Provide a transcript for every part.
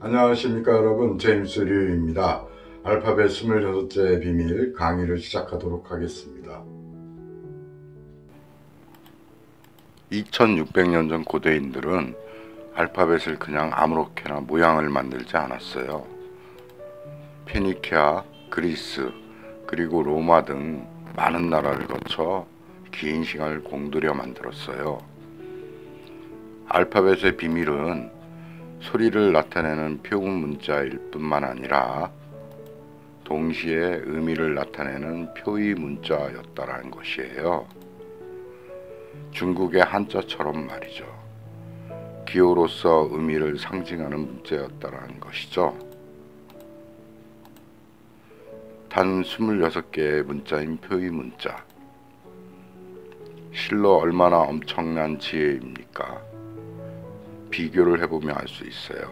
안녕하십니까 여러분, 제임스 류입니다. 알파벳 26개의 비밀 강의를 시작하도록 하겠습니다. 2600년 전 고대인들은 알파벳을 그냥 아무렇게나 모양을 만들지 않았어요. 페니키아, 그리스, 그리고 로마 등 많은 나라를 거쳐 긴 시간을 공들여 만들었어요. 알파벳의 비밀은 소리를 나타내는 표음 문자일 뿐만 아니라 동시에 의미를 나타내는 표의 문자였다라는 것이에요. 중국의 한자처럼 말이죠. 기호로서 의미를 상징하는 문자였다라는 것이죠. 단 26개의 문자인 표의 문자. 실로 얼마나 엄청난 지혜입니까? 비교를 해보면 알 수 있어요.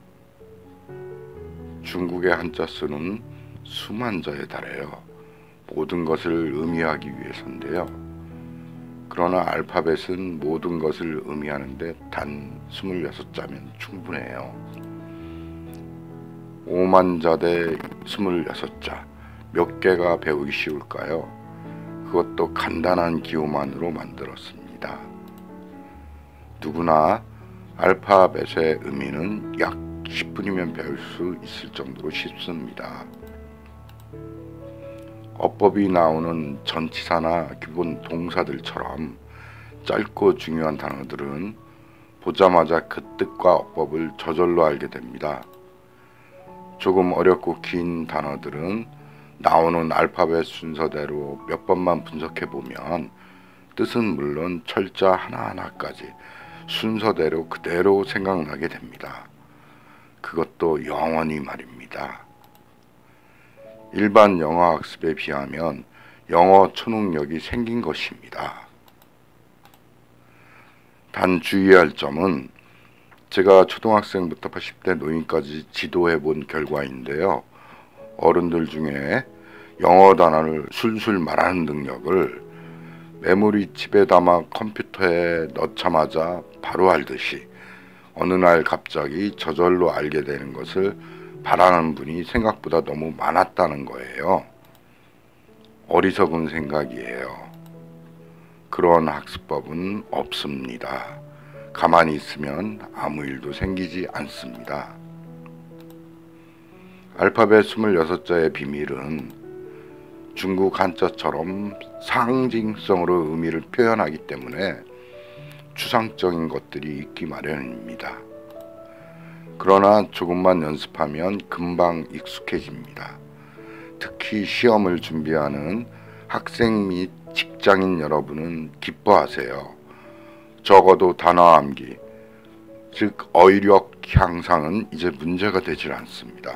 중국의 한자 수는 수만 자에 달해요. 모든 것을 의미하기 위해서인데요. 그러나 알파벳은 모든 것을 의미하는데 단 26자면 충분해요. 5만 자 대 26자. 몇 개가 배우기 쉬울까요? 그것도 간단한 기호만으로 만들었습니다. 누구나 알파벳의 의미는 약 10분이면 배울 수 있을 정도로 쉽습니다. 어법이 나오는 전치사나 기본 동사들처럼 짧고 중요한 단어들은 보자마자 그 뜻과 어법을 저절로 알게 됩니다. 조금 어렵고 긴 단어들은 나오는 알파벳 순서대로 몇 번만 분석해보면 뜻은 물론 철자 하나하나까지 순서대로 그대로 생각나게 됩니다. 그것도 영원히 말입니다. 일반 영어 학습에 비하면 영어 초능력이 생긴 것입니다. 단 주의할 점은 제가 초등학생부터 80대 노인까지 지도해 본 결과인데요. 어른들 중에 영어 단어를 술술 말하는 능력을 메모리 칩에 담아 컴퓨터에 넣자마자 바로 알듯이 어느 날 갑자기 저절로 알게 되는 것을 바라는 분이 생각보다 너무 많았다는 거예요. 어리석은 생각이에요. 그런 학습법은 없습니다. 가만히 있으면 아무 일도 생기지 않습니다. 알파벳 26자의 비밀은 중국 한자처럼 상징성으로 의미를 표현하기 때문에 추상적인 것들이 있기 마련입니다. 그러나 조금만 연습하면 금방 익숙해집니다. 특히 시험을 준비하는 학생 및 직장인 여러분은 기뻐하세요. 적어도 단어 암기, 즉 어휘력 향상은 이제 문제가 되질 않습니다.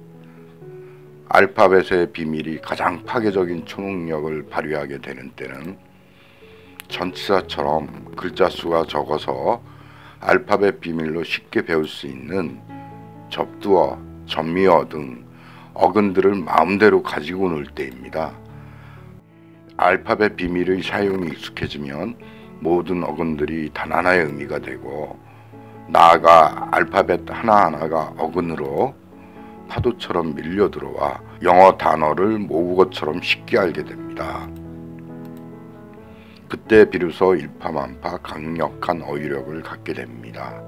알파벳의 비밀이 가장 파괴적인 초능력을 발휘하게 되는 때는 전치사처럼 글자 수가 적어서 알파벳 비밀로 쉽게 배울 수 있는 접두어, 전미어 등 어근들을 마음대로 가지고 놀 때입니다. 알파벳 비밀의 사용이 익숙해지면 모든 어근들이 단 하나의 의미가 되고 나아가 알파벳 하나하나가 어근으로 파도처럼 밀려 들어와 영어 단어를 모국어처럼 쉽게 알게 됩니다. 그때 비로소 일파만파 강력한 어휘력을 갖게 됩니다.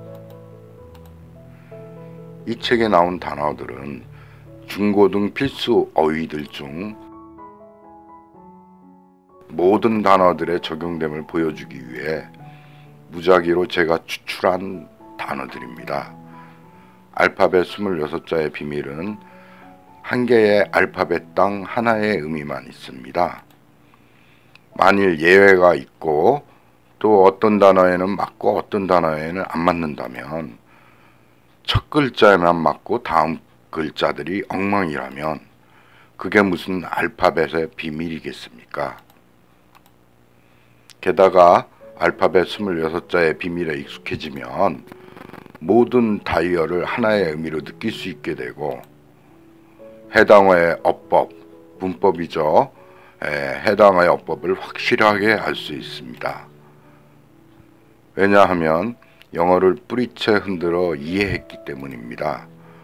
이 책에 나온 단어들은 중고등 필수 어휘들 중 모든 단어들의 적용됨을 보여주기 위해 무작위로 제가 추출한 단어들입니다. 알파벳 26자의 비밀은 한 개의 알파벳당 하나의 의미만 있습니다. 만일 예외가 있고 또 어떤 단어에는 맞고 어떤 단어에는 안 맞는다면 첫 글자에만 맞고 다음 글자들이 엉망이라면 그게 무슨 알파벳의 비밀이겠습니까? 게다가 알파벳 26자의 비밀에 익숙해지면 모든 다이어를 하나의 의미로 느낄 수 있게 되고 해당어의 어법, 문법이죠. 해당어의 어법을 확실하게 알 수 있습니다. 왜냐하면 영어를 뿌리채 흔들어 이해했기 때문입니다.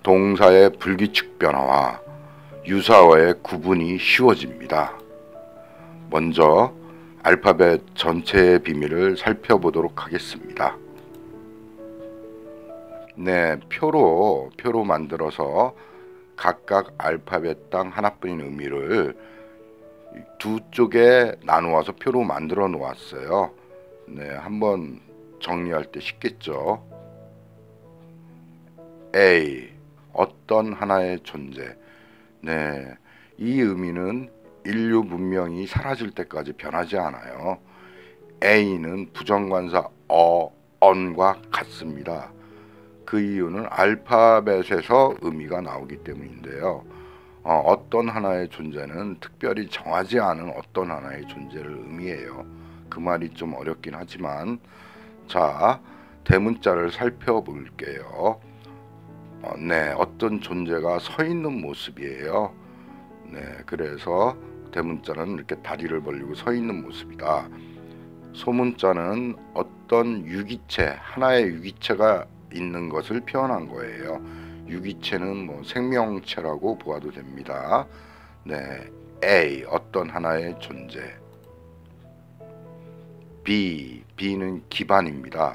동사의 불규칙 변화와 유사어의 구분이 쉬워집니다. 먼저 알파벳 전체의 비밀을 살펴보도록 하겠습니다. 네, 표로 만들어서 각각 알파벳당 하나뿐인 의미를 두 쪽에 나누어서 표로 만들어 놓았어요. 네, 한번 정리할 때 쉽겠죠. A, 어떤 하나의 존재. 네, 이 의미는 인류 문명이 사라질 때까지 변하지 않아요. A는 부정관사 on과 같습니다. 그 이유는 알파벳에서 의미가 나오기 때문인데요. 어떤 하나의 존재는 특별히 정하지 않은 어떤 하나의 존재를 의미해요. 그 말이 좀 어렵긴 하지만, 자, 대문자를 살펴볼게요. 네, 어떤 존재가 서 있는 모습이에요. 네, 그래서 대문자는 이렇게 다리를 벌리고 서 있는 모습이다. 소문자는 어떤 유기체, 하나의 유기체가 있는 것을 표현한 거예요. 유기체는 뭐 생명체라고 보아도 됩니다. 네, A, 어떤 하나의 존재. B, B는 기반입니다.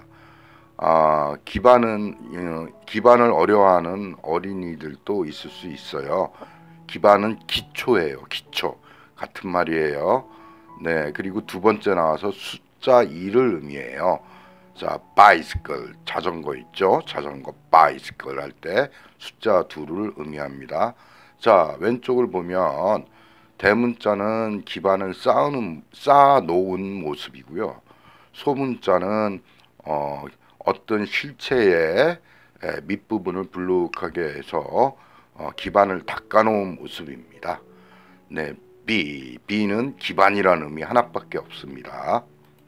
기반을 어려워하는 어린이들도 있을 수 있어요. 기반은 기초예요. 기초. 같은 말이에요. 네, 그리고 두 번째 나와서 숫자 2를 의미해요. 자, bicycle, 자전거 있죠? 자전거 bicycle 할 때 숫자 2를 의미합니다. 자, 왼쪽을 보면 대문자는 기반을 쌓아놓은 모습이고요. 소문자는 어떤 실체의 밑부분을 불룩하게 해서 기반을 닦아놓은 모습입니다. 네, B는 기반이라는 의미 하나밖에 없습니다.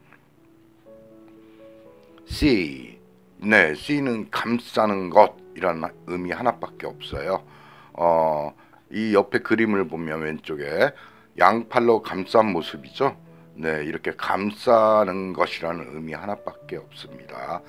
C, 네, C는 감싸는 것이라는 의미 하나밖에 없어요. 이 옆에 그림을 보면 왼쪽에 양팔로 감싼 모습이죠. 네, 이렇게 감싸는 것이라는 의미 하나밖에 없습니다.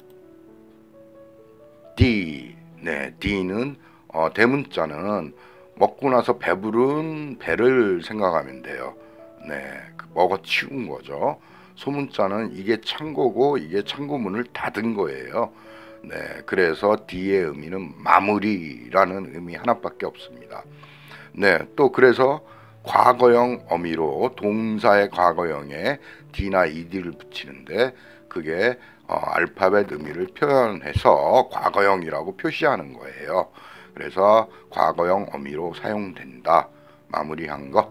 D, 네, D는 대문자는 먹고 나서 배부른 배를 생각하면 돼요. 네, 먹어 치운 거죠. 소문자는 이게 창고고 이게 창고문을 닫은 거예요. 네, 그래서 D의 의미는 마무리라는 의미 하나밖에 없습니다. 네, 또 그래서 과거형 어미로 동사의 과거형에 D나 ED를 붙이는데 그게 알파벳 의미를 표현해서 과거형이라고 표시하는 거예요. 그래서 과거형 어미로 사용된다. 마무리한 것.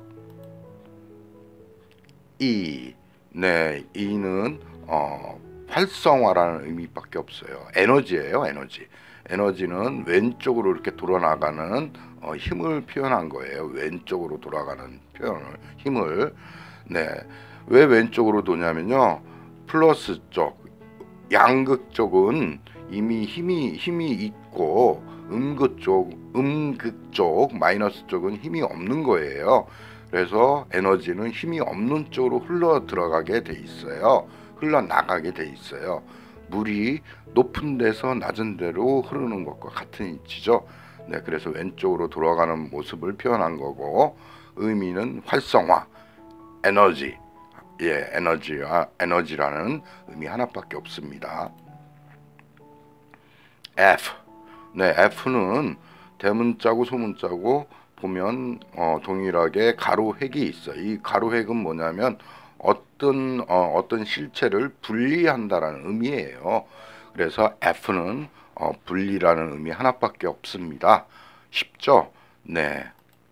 E, 네, E는 활성화라는 의미밖에 없어요. 에너지예요, 에너지. 에너지는 왼쪽으로 이렇게 돌아나가는 힘을 표현한 거예요. 왼쪽으로 돌아가는 힘을. 네, 왜 왼쪽으로 도냐면요. 플러스 쪽, 양극 쪽은 이미 힘이 있고 음극 쪽, 마이너스 쪽은 힘이 없는 거예요. 그래서 에너지는 힘이 없는 쪽으로 흘러 들어가게 돼 있어요. 흘러나가게 돼 있어요. 물이 높은 데서 낮은 데로 흐르는 것과 같은 이치죠. 네, 그래서 왼쪽으로 돌아가는 모습을 표현한 거고 의미는 활성화, 에너지. 예, 에너지라는 의미 하나밖에 없습니다. F. 네, F는 대문자고 소문자고 보면 동일하게 가로획이 있어요. 이 가로획은 뭐냐면 어떤 실체를 분리한다라는 의미예요. 그래서 F는 분리라는 의미 하나밖에 없습니다. 쉽죠? 네.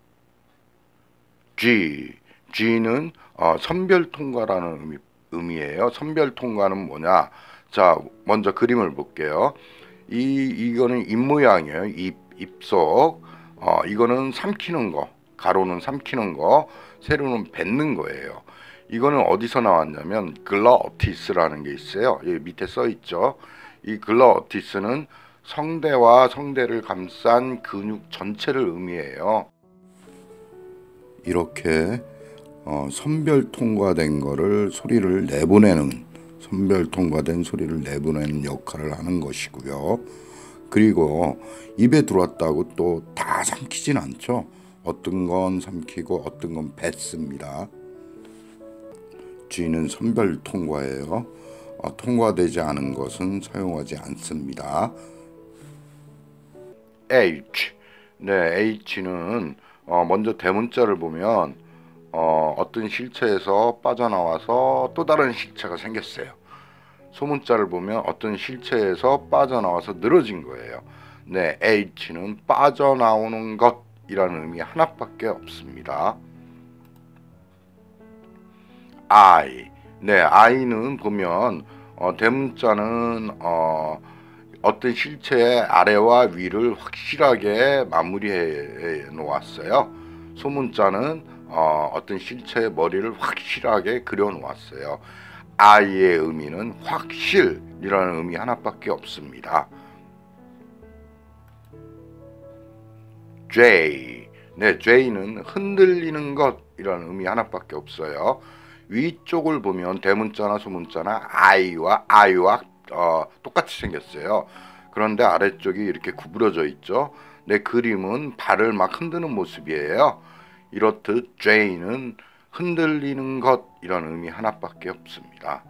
G는 선별통과라는 의미예요. 선별통과는 뭐냐? 자, 먼저 그림을 볼게요. 이거는 입 모양이에요. 입속. 이거는 삼키는 거. 가로는 삼키는 거, 세로는 뱉는 거예요. 이거는 어디서 나왔냐면 글러어티스라는 게 있어요. 여기 밑에 써 있죠. 이 글러어티스는 성대와 성대를 감싼 근육 전체를 의미해요. 이렇게 선별 통과된 거를 소리를 내보내는, 선별 통과된 소리를 내보내는 역할을 하는 것이고요. 그리고 입에 들어왔다고 또 다 삼키진 않죠. 어떤 건 삼키고 어떤 건 뱉습니다. G는 선별 통과예요. 통과되지 않은 것은 사용하지 않습니다. H. 네, H는 먼저 대문자를 보면 어떤 실체에서 빠져나와서 또 다른 실체가 생겼어요. 소문자를 보면 어떤 실체에서 빠져나와서 늘어진 거예요. 네, H는 빠져나오는 것이라는 의미 하나밖에 없습니다. I. 네, I는 보면 대문자는 어떤 실체의 아래와 위를 확실하게 마무리해 놓았어요. 소문자는 어떤 실체의 머리를 확실하게 그려 놓았어요. I의 의미는 확실이라는 의미 하나밖에 없습니다. J. 네, J는 흔들리는 것이라는 의미 하나밖에 없어요. 위쪽을 보면 대문자나 소문자나 I와 똑같이 생겼어요. 그런데 아래쪽이 이렇게 구부러져 있죠. 내 그림은 발을 막 흔드는 모습이에요. 이렇듯 J는 흔들리는 것이라는 의미 하나밖에 없습니다.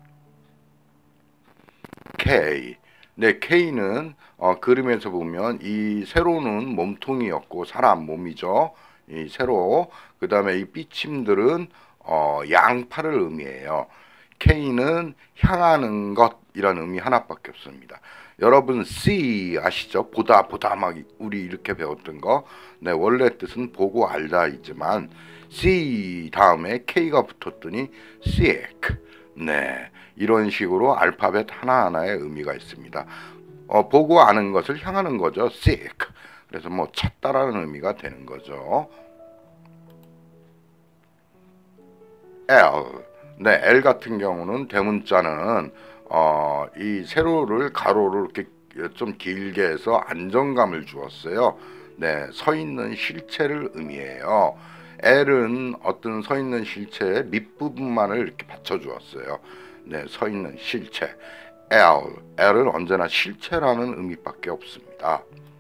K. 네, K는 그림에서 보면 이 세로는 몸통이었고 사람 몸이죠. 이 세로. 그 다음에 이 삐침들은 양팔을 의미해요. K는 향하는 것이라는 의미 하나밖에 없습니다. 여러분 see 아시죠? 보다 막 우리 이렇게 배웠던 거. 네, 원래 뜻은 보고 알다이지만 see 다음에 K가 붙었더니 seek. 네, 이런 식으로 알파벳 하나하나에 의미가 있습니다. 보고 아는 것을 향하는 거죠. seek. 그래서 뭐 찾다라는 의미가 되는 거죠. L. 네, L 같은 경우는 대문자는 이 세로를 가로로 이렇게 좀 길게 해서 안정감을 주었어요. 네, 서 있는 실체를 의미해요. L은 어떤 서 있는 실체의 밑부분만을 이렇게 받쳐 주었어요. 네, 서 있는 실체. L은 언제나 실체라는 의미밖에 없습니다.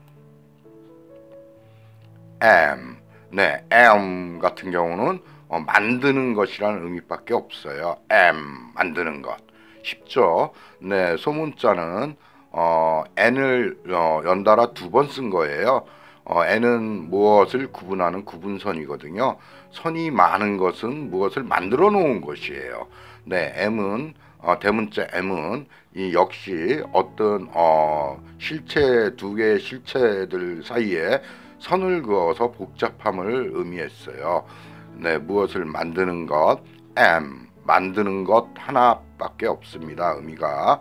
M. 네, M 같은 경우는 만드는 것이라는 의미밖에 없어요. 만드는 것. 쉽죠? 네, 소문자는 n을 연달아 두 번 쓴 거예요. n은 무엇을 구분하는 구분선이거든요. 선이 많은 것은 무엇을 만들어 놓은 것이에요. 네, m은 대문자 m은 이 역시 어떤 실체 두 개의 실체들 사이에 선을 그어서 복잡함을 의미했어요. 네, 무엇을 만드는 것, 만드는 것 하나밖에 없습니다. 의미가.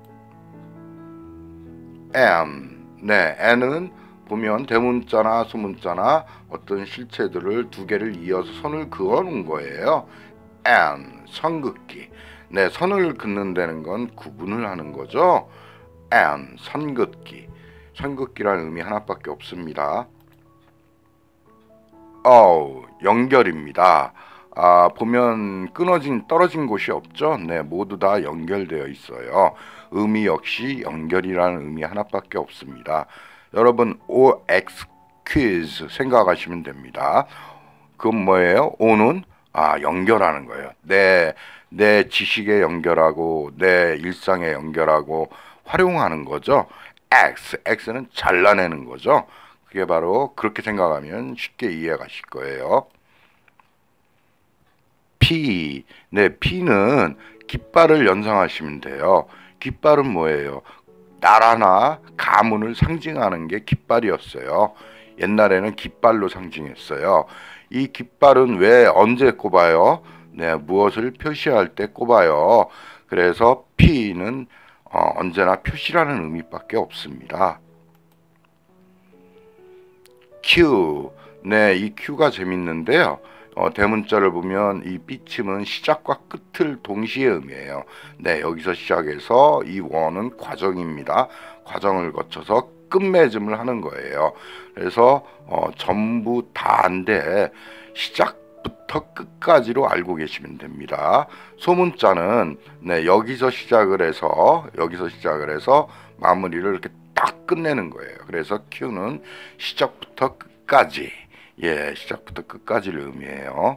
네, n은 보면 대문자나 소문자나 어떤 실체들을 두 개를 이어서 선을 그어 놓은 거예요. 선긋기. 네, 선을 긋는다는 건 구분을 하는 거죠. 선긋기. 선긋기라는 의미 하나밖에 없습니다. 연결입니다. 보면 떨어진 곳이 없죠. 네, 모두 다 연결되어 있어요. 의미 역시 연결이라는 의미 하나밖에 없습니다. 여러분 OX 퀴즈 생각하시면 됩니다. 그건 뭐예요? O는 연결하는 거예요. 내 지식에 연결하고 내 일상에 연결하고 활용하는 거죠. X는 잘라내는 거죠. 그게 바로 그렇게 생각하면 쉽게 이해가실 거예요. P. 네, P는 깃발을 연상하시면 돼요. 깃발은 뭐예요? 나라나 가문을 상징하는 게 깃발이었어요. 옛날에는 깃발로 상징했어요. 이 깃발은 왜 언제 꼽아요? 네, 무엇을 표시할 때 꼽아요. 그래서 P는 언제나 표시라는 의미밖에 없습니다. Q. 네, 이 Q가 재밌는데요. 대문자를 보면 이 삐침은 시작과 끝을 동시에 의미해요. 네, 여기서 시작해서 이 원은 과정입니다. 과정을 거쳐서 끝맺음을 하는 거예요. 그래서 전부 다인데 시작부터 끝까지로 알고 계시면 됩니다. 소문자는 네, 여기서 시작을 해서 마무리를 이렇게 딱 끝내는 거예요. 그래서 Q는 시작부터 끝까지, 시작부터 끝까지를 의미해요.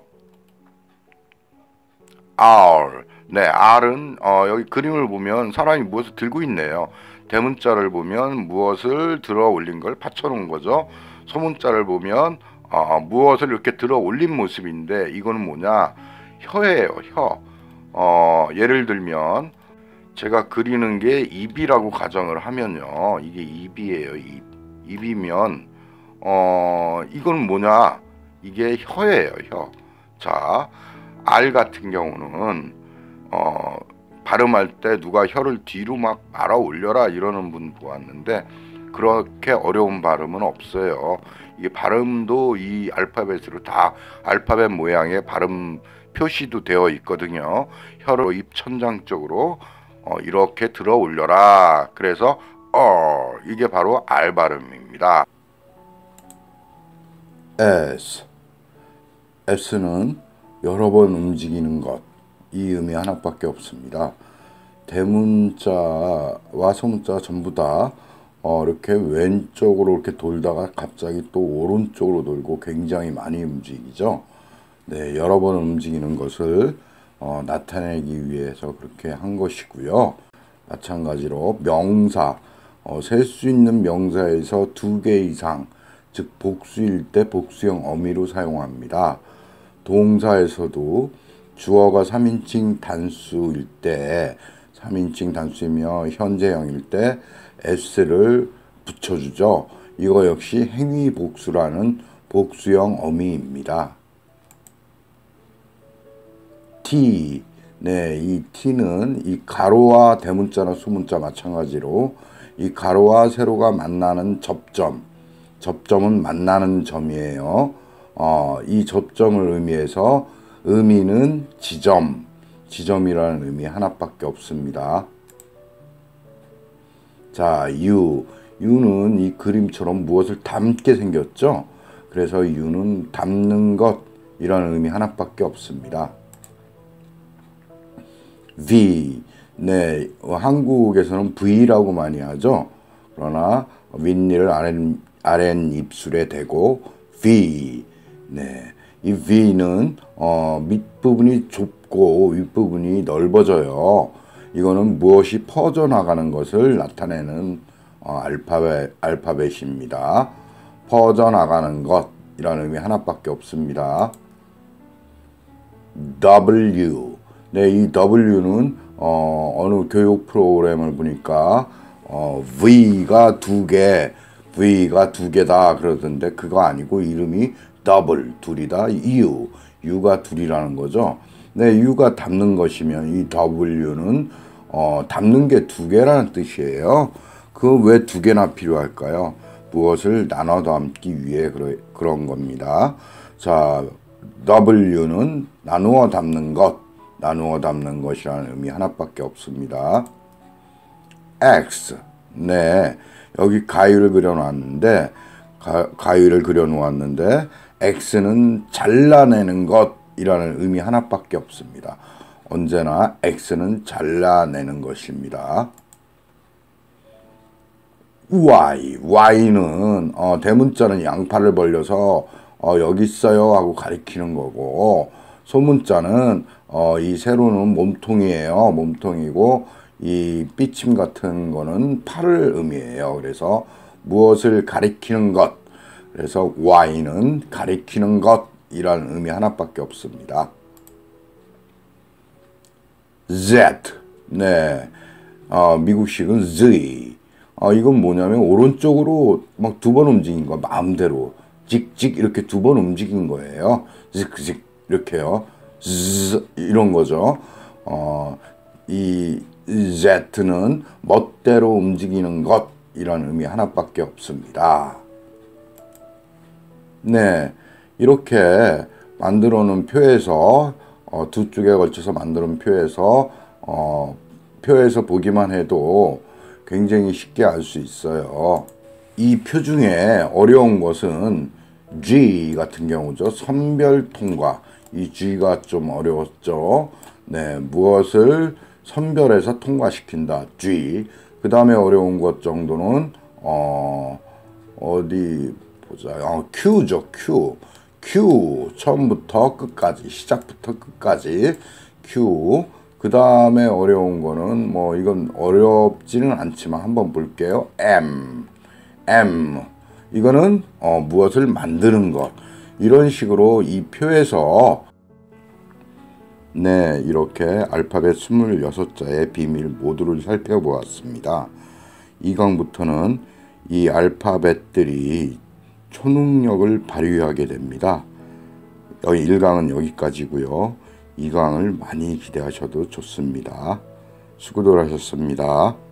R, 네, R은 여기 그림을 보면 사람이 무엇을 들고 있네요. 대문자를 보면 무엇을 들어 올린 걸 받쳐놓은 거죠. 소문자를 보면 무엇을 이렇게 들어 올린 모습인데, 이거는 뭐냐? 혀예요, 혀. 예를 들면 제가 그리는 게 입이라고 가정을 하면요, 이게 입이에요. 입이면 이건 뭐냐? 이게 혀예요, 혀. 자, R 같은 경우는 발음할 때 누가 혀를 뒤로 막 말아 올려라 이러는 분 보았는데, 그렇게 어려운 발음은 없어요. 이게 발음도 이 알파벳으로 다 알파벳 모양의 발음 표시도 되어 있거든요. 혀를 입 천장 쪽으로 이렇게 들어 올려라. 그래서 이게 바로 R 발음입니다. S는 여러 번 움직이는 것, 이 의미 하나밖에 없습니다. 대문자와 소문자 전부 다 이렇게 왼쪽으로 이렇게 돌다가 갑자기 또 오른쪽으로 돌고 굉장히 많이 움직이죠. 네, 여러 번 움직이는 것을 나타내기 위해서 그렇게 한 것이고요. 마찬가지로 명사, 셀 수 있는 명사에서 2개 이상, 즉 복수일 때 복수형 어미로 사용합니다. 동사에서도 주어가 3인칭 단수일 때, 3인칭 단수이며 현재형일 때 s를 붙여주죠. 이거 역시 행위 복수라는 복수형 어미입니다. T, 네, 이 T는 이 가로와 대문자나 소문자 마찬가지로 이 가로와 세로가 만나는 접점은 만나는 점이에요. 이 접점을 의미해서 의미는 지점이라는 의미 하나밖에 없습니다. 자, U는 이 그림처럼 무엇을 담게 생겼죠. 그래서 U는 담는 것이라는 의미 하나밖에 없습니다. V, 네, 한국에서는 V라고 많이 하죠. 그러나 윗니를 아랫입술에 대고 V, 네, 이 V는 밑부분이 좁고 윗부분이 넓어져요. 이거는 무엇이 퍼져나가는 것을 나타내는 알파벳입니다. 퍼져나가는 것이라는 의미 하나밖에 없습니다. W, 네, 이 W는 어느 교육 프로그램을 보니까 V가 두 개다 그러던데, 그거 아니고 이름이 둘이다. U가 둘이라는 거죠. 네, U가 담는 것이면 이 W는 담는 게 2개라는 뜻이에요. 그 왜 2개나 필요할까요? 무엇을 나눠 담기 위해 그런 겁니다. 자, W는 나누어 담는 것이라는 의미 하나밖에 없습니다. X, 네, 여기 가위를 그려놨는데 X는 잘라내는 것이라는 의미 하나밖에 없습니다. 언제나 X는 잘라내는 것입니다. Y는 대문자는 양팔을 벌려서 여기 있어요 하고 가리키는 거고, 소문자는 이 세로는 몸통이에요. 몸통이고 이 삐침 같은 거는 팔을 의미해요. 그래서 무엇을 가리키는 것, 그래서 Y는 가리키는 것이라는 의미 하나밖에 없습니다. Z, 네, 미국식은 Z. 이건 뭐냐면 오른쪽으로 막 2번 움직인 거, 마음대로 직직 이렇게 2번 움직인 거예요. 직직 이렇게요. Z, 이런 거죠. 이 Z는 멋대로 움직이는 것이라는 의미 하나밖에 없습니다. 네, 이렇게 만들어 놓은 표에서 2쪽에 걸쳐서 만들어 놓은 표에서 보기만 해도 굉장히 쉽게 알 수 있어요. 이 표 중에 어려운 것은 G 같은 경우죠. 선별 통과. 이 G가 좀 어려웠죠. 네, 무엇을 선별해서 통과시킨다. G. 그 다음에 어려운 것 정도는 어디 보자. Q죠, Q. Q 처음부터 끝까지, 시작부터 끝까지 Q. 그 다음에 어려운 거는 뭐 이건 어렵지는 않지만 한번 볼게요. M. 이거는 무엇을 만드는 것. 이런 식으로 이 표에서 네, 이렇게 알파벳 26자의 비밀 모두를 살펴보았습니다. 2강부터는 이 알파벳들이 초능력을 발휘하게 됩니다. 1강은 여기까지고요. 2강을 많이 기대하셔도 좋습니다. 수고들 하셨습니다.